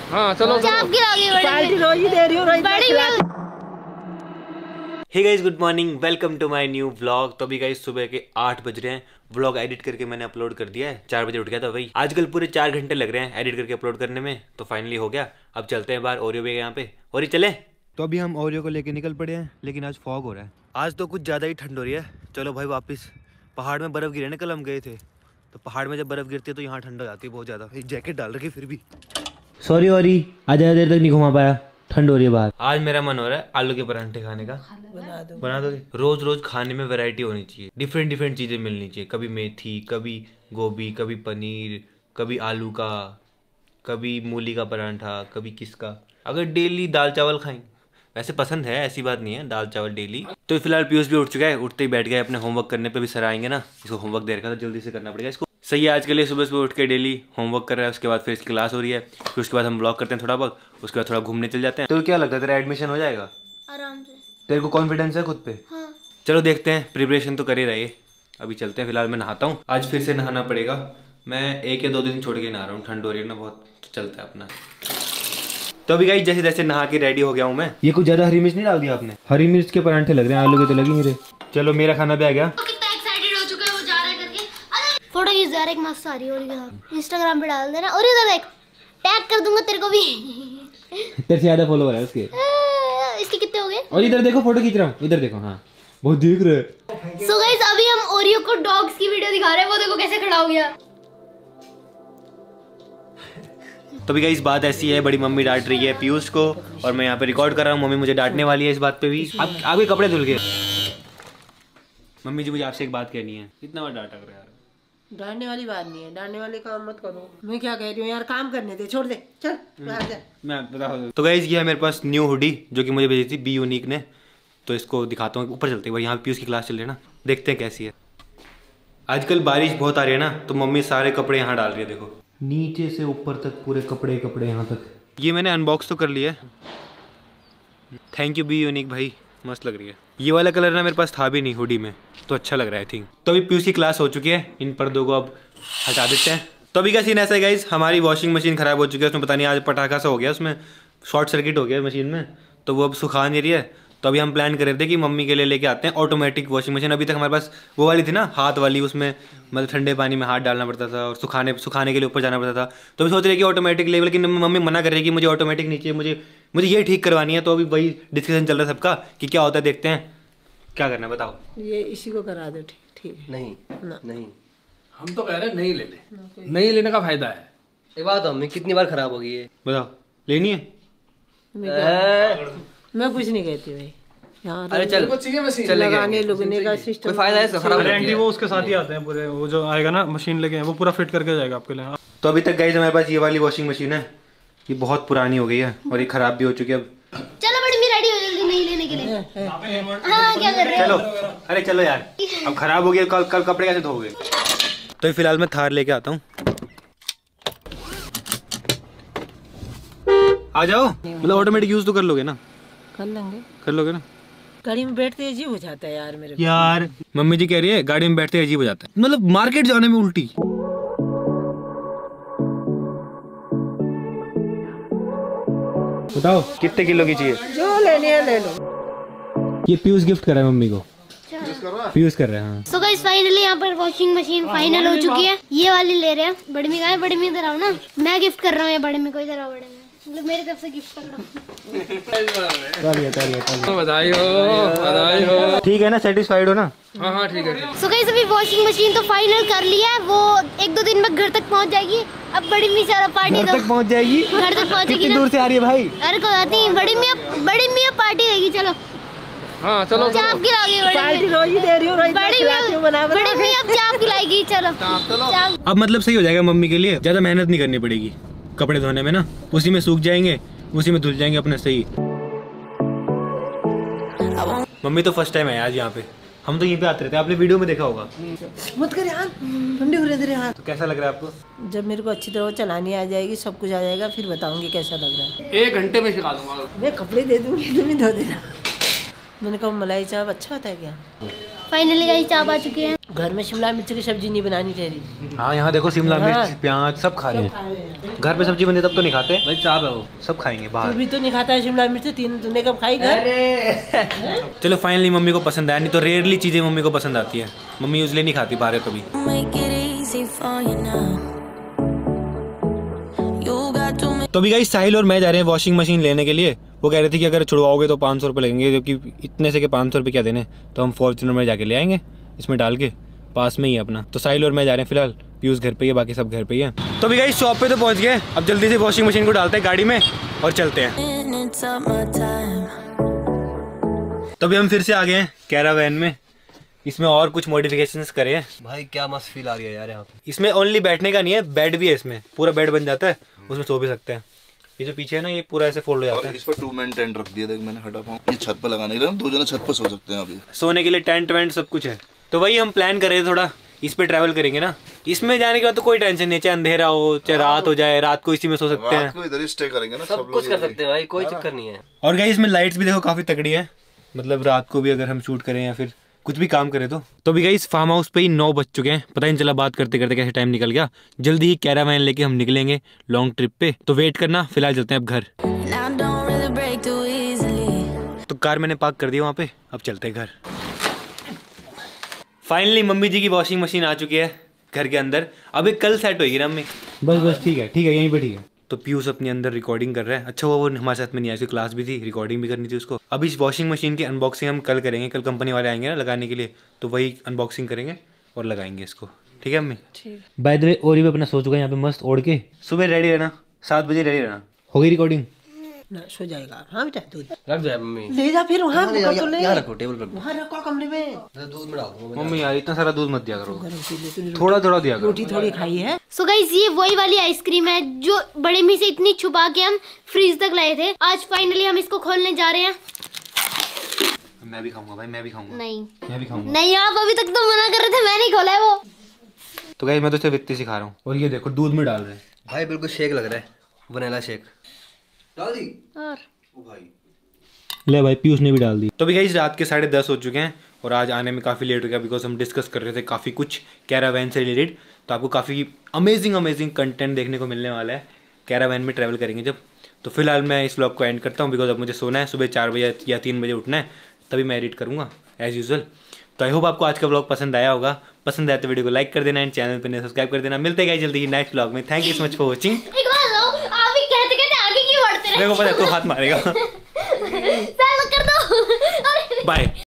हाँ चलो चाप गिरा गई पार्टी रोज ही दे रही हूँ बड़ी। Hey guys good morning, welcome to my new vlog. तो अभी गाइस सुबह के 8 बज रहे हैं। व्लॉग एडिट करके मैंने अपलोड कर दिया है। 4 बजे उठ गया था भाई। आजकल पूरे 4 घंटे लग रहे हैं एडिट करके अपलोड करने में। तो फाइनली हो गया। अब चलते हैं बाहर। ओरियो भी है यहाँ पे। ओरी चले। तो अभी हम ओरियो को लेके निकल पड़े हैं, लेकिन आज फॉग हो रहा है। आज तो कुछ ज़्यादा ही ठंड हो रही है। चलो भाई वापस। पहाड़ में बर्फ़ गिरे ना, कल हम गए थे। तो पहाड़ में जब बर्फ़ गिरती है तो यहाँ ठंड हो जाती है बहुत ज़्यादा। एक जैकेट डाल रखी फिर भी। सॉरी ओरी, आज ज़्यादा देर तक नहीं घुमा पाया, ठंड हो रही है बाहर। आज मेरा मन हो रहा है आलू के परांठे खाने का। बना दोगे? रोज रोज खाने में वैरायटी होनी चाहिए, डिफरेंट डिफरेंट चीजें मिलनी चाहिए। कभी मेथी, कभी गोभी, कभी पनीर, कभी आलू का, कभी मूली का परांठा, कभी किसका। अगर डेली दाल चावल खाएं, वैसे पसंद है, ऐसी बात नहीं है दाल चावल डेली। तो फिलहाल पीयूष भी उठ चुका है। उठते ही बैठ गए अपने होमवर्क करने पे। भी सर आएंगे ना, इसको होमवर्क दे रखा था, जल्दी से करना पड़ेगा इसको। सही है, आज के लिए सुबह सुबह उठ के डेली होमवर्क कर रहा है। उसके बाद फिर इसकी क्लास हो रही है। फिर उसके बाद हम ब्लॉग करते हैं थोड़ा बहुत। उसके बाद थोड़ा घूमने चल जाते हैं। तो क्या लगता है तेरा एडमिशन हो जाएगा आराम से? तेरे को कॉन्फिडेंस है खुद पे? हाँ। चलो देखते हैं, प्रिपरेशन तो कर ही रहिए। अभी चलते हैं। फिलहाल मैं नहाता हूँ। आज फिर से नहाना पड़ेगा। मैं 1 या 2 दिन छोड़ के नहा रहा हूँ, ठंड हो रही है ना बहुत। तो चलता है अपना। तो अभी गाइस जैसे जैसे नहा के रेडी हो गया हूँ मैं। ये कुछ ज्यादा हरी मिर्च नहीं डाल दिया आपने? हरी मिर्च के परांठे लग रहे हैं, आलू के तो लगे नहीं रहे। चलो मेरा खाना भी आ गया। कितना एक्साइटेड हो चुका है वो जा रहा है करके। फोटो खींच जा रहा है, एक मस्त सारी और इंस्टाग्राम पे डाल देना। और इधर देख, टैग कर दूंगा तेरे को भी। तेरे से ज्यादा फॉलोवर है उसके। इसके कितने हो गए? और इधर देखो, फोटो खींच रहा हूँ, इधर देखो। हाँ बहुत दिख रहा है। सो गाइस अभी हम ओरियो को डॉग्स की वीडियो दिखा रहे हैं। वो देखो कैसे खड़ा हो गया। तो भी गाइस बात ऐसी है, बड़ी मम्मी डांट रही है पीयूष को और मैं यहाँ पे रिकॉर्ड कर रहा हूँ। मम्मी मुझे डांटने वाली है इस बात पे भी। अब आगे कपड़े धुल गए। मम्मी जी मुझे आपसे एक बात कहनी है। कितना बार डांटा कर यार? डांटने वाली बात नहीं है, डांटने वाले काम मत करो। मैं क्या कह रही हूँ यार, काम करने दे, छोड़ दे, चल बाहर जा। मैं बता। तो गाइस ये है मेरे पास न्यू हुडी जो कि मुझे भेजी थी बी यूनिक ने। तो इसको दिखाता हूँ। ऊपर चलते हैं, यहाँ पीयूष की क्लास चल रही है ना, देखते हैं कैसी है। आजकल बारिश बहुत आ रही है ना, तो मम्मी सारे कपड़े यहाँ डाल रही है। देखो नीचे से ऊपर तक पूरे कपड़े कपड़े यहाँ तक। ये मैंने अनबॉक्स तो कर लिया है। थैंक यू बी यूनिक भाई, मस्त लग रही है। ये वाला कलर ना मेरे पास था भी नहीं हुडी में, तो अच्छा लग रहा है आई थिंक। तो अभी पीयूष की क्लास हो चुकी है। इन पर्दों को अब हटा देते हैं। तो अभी का सीन ऐसा है गाइस, हमारी वॉशिंग मशीन खराब हो चुकी है। उसमें पता नहीं आज पटाखा सा हो गया, उसमें शॉर्ट सर्किट हो गया मशीन में। तो वो अब सुखा नहीं रही है। तो अभी हम प्लान कर रहे थे कि मम्मी के लिए लेके आते हैं ऑटोमेटिक वॉशिंग मशीन। अभी तक हमारे पास वो वाली थी ना, हाथ वाली, उसमें मतलब ठंडे पानी में हाथ डालना पड़ता था और सुखाने के लिए ऊपर जाना पड़ता था। तो अभी सोच रहे कि ऑटोमेटिक ले, लेकिन मम्मी मना कर रही है कि मुझे ऑटोमेटिक नहीं चाहिए, मुझे ये ठीक करवानी है। तो अभी वही डिस्कशन चल रहा है सबका कि क्या होता है, देखते हैं क्या करना है, बताओ। ये इसी को करा दो। ठीक ठीक नहीं ना। नहीं, हम तो कह रहे हैं नहीं ले ले। नहीं लेने का फायदा है। एक बात मम्मी, कितनी बार खराब हो गई है? बताओ, लेनी है? मैं कुछ नहीं कहती भाई। अरे चल चल लगाने लुगने का सिस्टम कोई फायदा है इसका? खराब गारंटी वो उसके साथ ही आते हैं पूरे। वो जो आएगा ना मशीन लेके, वो पूरा फिट करके जाएगा आपके लिए। तो अभी तक गाइस हमारे पास ये वाली वॉशिंग मशीन है। ये बहुत पुरानी हो गई है और ये खराब भी हो चुकी है। अब चलो बड़ी मी रेडी हो जल्दी नहीं लेने के लिए। हाँ क्या कर रहे चलो, अरे चलो यार, अब खराब हो गया, कल कपड़े कैसे धोगे? तो फिलहाल मैं थार लेके आता हूँ। आ जाओ। मतलब ऑटोमेटिक यूज तो कर लोगे ना? कर लोगे ना? गाड़ी में बैठते अजीब हो जाता है यार मेरे। यार मम्मी जी कह रही है गाड़ी में बैठते अजीब हो जाता है, मतलब मार्केट जाने में उल्टी। बताओ कितने किलो की चाहिए? जो लेनी है ले लो। ये पीयूष गिफ्ट कर रहा है मम्मी को। पीयूष कर रहे हैं। हाँ। सो गाइस फाइनली यहाँ पर वॉशिंग मशीन फाइनल हो चुकी है। ये वाली ले रहे हैं। बड़ी मी का बड़ी मी इधर आओ ना, मैं गिफ्ट कर रहा हूँ ये बड़ी मी को। इधर आओ बड़ी मी, मतलब मेरी तरफ से गिफ्ट कर रहा हूँ। बधाई हो। ठीक है ना, सेटिस्फाइड हो ना? हाँ ठीक है। सो गाइस अभी वॉशिंग मशीन तो फाइनल कर लिया है। वो 1-2 दिन में घर तक पहुँच जाएगी। अब बड़ी मी सारा पार्टी घर तक पहुंच जाएगी? घर तक पहुँचेगी कितनी ना। दूर से आ रही है भाई? अरे कोई बात नहीं, बड़ी मी अब पार्टी देगी। चलो हाँ चलो चाप गिरा गई पार्टी रोज ही दे रही हूँ। बड़ी मी अब चाप खिलाएगी। चलो चाप। अब मतलब सही हो जाएगा मम्मी के लिए, ज्यादा मेहनत नहीं करनी पड़ेगी कपड़े धोने में ना। उसी में सूख जाएंगे, उसी में धुल जाएंगे अपने सही। मम्मी तो फर्स्ट टाइम है आज यहाँ पे। हम तो यहीं पे आते रहते हैं, आपने वीडियो में देखा होगा। मत कर यार, ठंडी हो रही है। तो कैसा लग रहा है आपको? जब मेरे को अच्छी तरह चलानी आ जाएगी, सब कुछ आ जाएगा, फिर बताऊंगी कैसा लग रहा है। 1 घंटे में सिखा दूंगा। मैं कपड़े दे दूंगी, तुम ही धो देना। मैंने कहा मलाई चाप अच्छा होता है क्या? फाइनली गाइस चाप आ चुकी है। घर में शिमला मिर्च की सब्जी नहीं बनानी तेरी। हाँ यहाँ देखो शिमला हाँ। मिर्च प्याज सब खा रहे हैं। घर पे सब्जी बनती तब तो नहीं खाते भाई चाप है वो। सब खाएंगे तू बाहर। भी तो नहीं खाता है शिमला मिर्च, तीन तूने कब खाई घर? चलो फाइनली मम्मी को पसंद आया, नहीं तो रेयरली चीजें मम्मी को पसंद आती है। मम्मी यूजली नहीं खाती बाहर कभी। तो अभी गाइस साहिल और मैं जा रहे हैं वॉशिंग मशीन लेने के लिए। वो कह रहे थे कि अगर छुड़वाओगे तो 500 रुपये लगेंगे, क्योंकि इतने से के 500 रुपये क्या देने, तो हम फॉर्च्यूनर में जाके ले आएंगे, इसमें डाल के, पास में ही है अपना। तो साहिल और मैं जा रहे हैं फिलहाल, पीयूष घर पे ही है, बाकी सब घर पे ही है। तो अभी गाइस शॉप पे तो पहुंच गए, अब जल्दी से वॉशिंग मशीन को डालते हैं गाड़ी में और चलते हैं। तो अभी हम फिर से आ गए हैं कैरावैन में, इसमें और कुछ मॉडिफिकेशंस करे हैं। भाई क्या मस्त फील आ रही है यार यहाँ पे। इसमें ओनली बैठने का नहीं है, बेड भी है इसमें, पूरा बेड बन जाता है, उसमें सो भी सकते हैं। ये जो पीछे है ना, ये पूरा ऐसे फोल्ड हो जाता है। इस पर 2 मैन टेंट रख दिया, देख मैंने हटा पाऊँ, ये छत पर लगाने के लिए 2 जने छत पर सो सकते हैं। अभी सोने के लिए टेंट वेंट सब कुछ है। तो वही हम प्लान कर रहे थे, थोड़ा इस पे ट्रैवल करेंगे ना। इसमें जाने के बाद तो कोई टेंशन नहीं, चाहे अंधेरा हो चाहे रात हो जाए, रात को इसी में सो सकते हैं। रात को इधर ही स्टे करेंगे ना, सब कुछ कर सकते हैं भाई, कोई चक्कर नहीं है। और गाइस इसमें लाइट्स भी देखो काफी तगड़ी है, मतलब रात को भी अगर हम शूट करें या फिर कुछ भी काम करें तो भी गाइस फार्म हाउस पे ही 9 बज चुके हैं, पता ही नहीं चला बात करते करते कैसे टाइम निकल गया। जल्दी ही कैरावैन लेके हम निकलेंगे लॉन्ग ट्रिप पे, तो वेट करना। फिलहाल चलते हैं अब घर। तो कार मैंने पार्क कर दिया वहाँ पे, अब चलते हैं घर। फाइनली मम्मी जी की वॉशिंग मशीन आ चुकी है घर के अंदर। अब एक कल सेट होगी ना मम्मी? बस ठीक है यहीं पे ठीक है। तो पीयूष अपने अंदर रिकॉर्डिंग कर रहा है। अच्छा वो हमारे साथ में नहीं आया, उसकी क्लास भी थी, रिकॉर्डिंग भी करनी थी उसको। अब इस वॉशिंग मशीन की अनबॉक्सिंग हम कल करेंगे, कल कंपनी वाले आएंगे ना लगाने के लिए, तो वही अनबॉक्सिंग करेंगे और लगाएंगे इसको। ठीक है मम्मी? बाय द वे और भी अपना सो चुका है यहाँ पे मस्त ओढ़ के। सुबह रेडी रहना, 7 बजे रेडी रहना। हो गई रिकॉर्डिंग? ना सो जाएगा। हाँ बेटा दूध रख जाए मम्मी। ले जा, फिर वहाँ तो ले, यहाँ रखो, टेबल पर रखो। वहाँ रखो कमरे में। दूध में डाल दूंगा। मम्मी यार इतना सारा दूध मत दिया करो, गरम पी ले, तूने थोड़ा थोड़ा दिया करो। रोटी थोड़ी खाई है। सो गाइस ये वही वाली आइसक्रीम है जो बड़े मी से इतनी छुपा के हम फ्रीज तक लाए थे। आज फाइनली हम इसको खोलने जा रहे हैं। मैं भी खाऊंगा भाई, मैं भी खाऊंगा। नहीं मैं भी खाऊंगा। नहीं, आप अभी तक तो मना कर रहे थे, मैं नहीं खोला है वो। तो गाइस मैं तो सिर्फ इतनी सिखा रहा हूँ। और ये देखो दूध में डाल रहे हैं भाई, बिल्कुल शेक लग रहा है, वनीला शेक। डाल दी और ले भाई पीयूष ने भी डाल दी। तो अभी गाइस रात के 10:30 हो चुके हैं और आज आने में काफ़ी लेट हो गया, बिकॉज हम डिस्कस कर रहे थे काफ़ी कुछ कैरावैन से रिलेटेड। तो आपको काफ़ी अमेजिंग कंटेंट देखने को मिलने वाला है कैरावैन में ट्रैवल करेंगे जब। तो फिलहाल मैं इस व्लॉग को एंड करता हूँ, बिकॉज अब मुझे सोना है, सुबह 4 बजे या 3 बजे उठना है, तभी मैं एडिट करूँगा एज यूजुअल। तो आई होप आपको आज का व्लॉग पसंद आया होगा। पसंद आया तो वीडियो को लाइक कर देना एंड चैनल पर सब्सक्राइब कर देना। मिलते हैं जल्दी ही नेक्स्ट व्लॉग में। Thank you so much for watching. एक बात बताओ, आप ही कहते कहते आगे क्यों बढ़ते रहे? मेरे को पता है तू हाथ मारेगा। कर दो। बाय।